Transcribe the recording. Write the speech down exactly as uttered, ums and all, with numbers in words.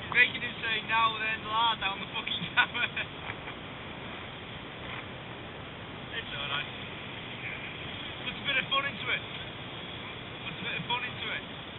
making him say now then la down the fucking tower. It's alright. Puts a bit of fun into it. Puts a bit of fun into it.